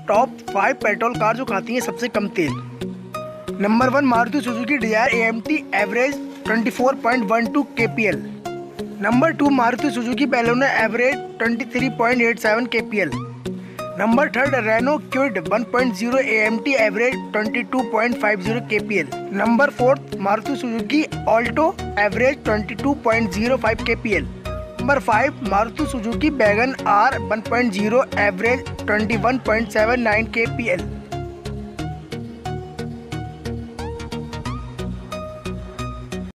Top 5 petrol car जो खाती हैं सबसे कम तेल। Number 1 Maruti Suzuki Dzire AMT average 24.12 kpl। Number 2 Maruti Suzuki Baleno average 23.87 kpl। Number 3 Renault Kwid 1.0 AMT average 22.50 kpl। Number 4 Maruti Suzuki Alto average 22.05 kpl। Number 5 Maruti Suzuki Wagon R 1.0 average 21.79 kpl।